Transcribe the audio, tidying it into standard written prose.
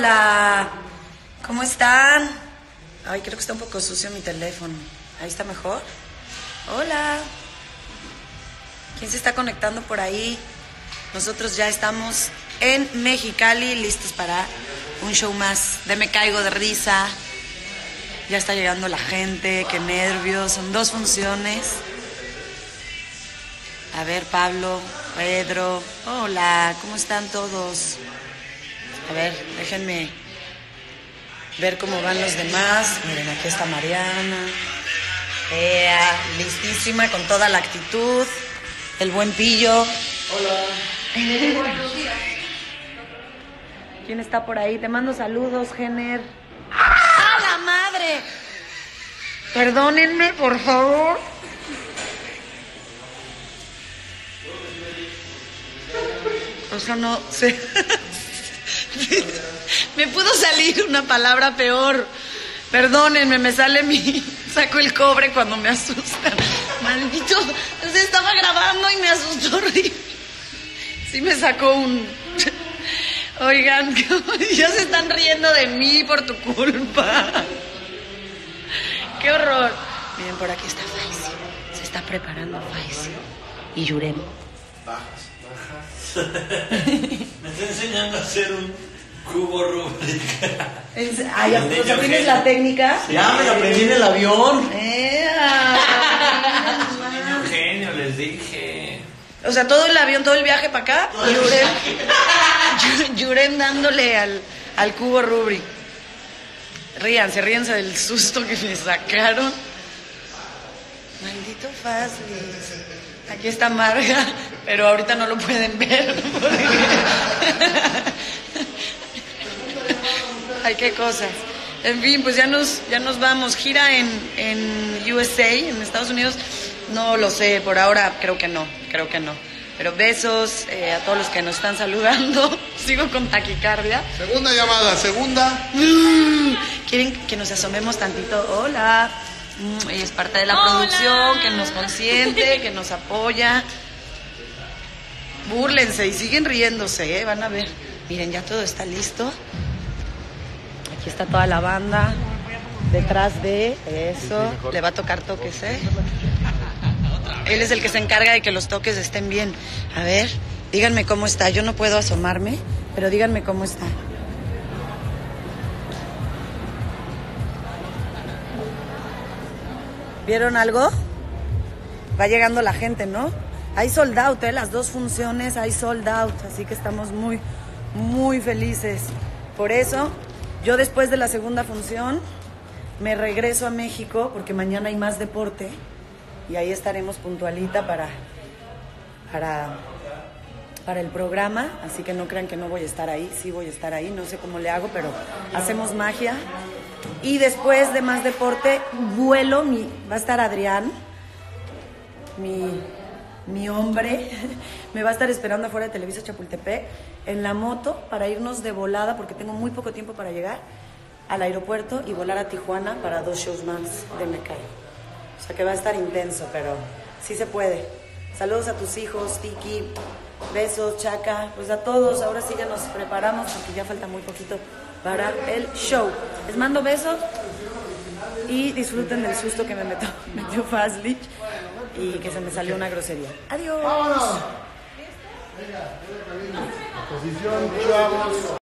Hola, ¿cómo están? Ay, creo que está un poco sucio mi teléfono. ¿Ahí está mejor? Hola. ¿Quién se está conectando por ahí? Nosotros ya estamos en Mexicali, listos para un show más de Me Caigo de Risa. Ya está llegando la gente, qué nervios. Son 2 funciones. A ver, Pablo, Pedro. Hola, ¿cómo están todos? A ver, déjenme ver cómo van los demás. Miren, aquí está Mariana. Listísima, con toda la actitud. El buen Pillo. Hola. Buenos días. ¿Quién está por ahí? Te mando saludos, Jenner. ¡Ah, la madre! Perdónenme, por favor. O sea, no sé. Me pudo salir una palabra peor. Perdónenme, me sale saco el cobre cuando me asustan. Maldito, se estaba grabando y me asustó horrible. Sí me sacó un... Oigan, ya se están riendo de mí por tu culpa. Qué horror. Miren, por aquí está Faisy. Se está preparando Faisy. Y Yurem. Bajas. Me está enseñando a hacer un cubo Rubik. Ay, o sea, ¿tienes la técnica? Ya me la aprendí en el avión. Niño genio, les dije. O sea, todo el avión, todo el viaje para acá. Yurem dándole al cubo Rubik. Ríanse del susto que me sacaron. Maldito Fazlis. Aquí está Marga, pero ahorita no lo pueden ver. Ay, qué cosas. En fin, pues ya nos vamos. Gira en USA, en Estados Unidos. No lo sé, por ahora creo que no. Pero besos a todos los que nos están saludando. Sigo con taquicardia. Segunda llamada, segunda. ¿Quieren que nos asomemos tantito? Hola. Ella es parte de la producción, que nos consiente, que nos apoya. Búrlense y siguen riéndose, van a ver. Miren, ya todo está listo. Aquí está toda la banda. Detrás de eso. Le va a tocar toques, ¿eh? Él es el que se encarga de que los toques estén bien. A ver, díganme cómo está. Yo no puedo asomarme, pero díganme cómo está. ¿Vieron algo? Va llegando la gente, ¿no? Hay sold out, las 2 funciones hay sold out, así que estamos muy, muy felices. Por eso, yo después de la segunda función me regreso a México porque mañana hay más deporte y ahí estaremos puntualita para el programa, así que no crean que no voy a estar ahí, sí voy a estar ahí, no sé cómo le hago, pero hacemos magia. Y después de más deporte, vuelo, va a estar Adrián, mi hombre, me va a estar esperando afuera de Televisa Chapultepec, en la moto, para irnos de volada, porque tengo muy poco tiempo para llegar al aeropuerto y volar a Tijuana para 2 shows más de Me Caigo. O sea que va a estar intenso, pero sí se puede. Saludos a tus hijos, Tiki, besos, Chaca, pues a todos. Ahora sí ya nos preparamos porque ya falta muy poquito para el show. Les mando besos y disfruten del susto que me metió Fazlich y que se me salió una grosería. Adiós. ¡Vámonos! Posición, chavos.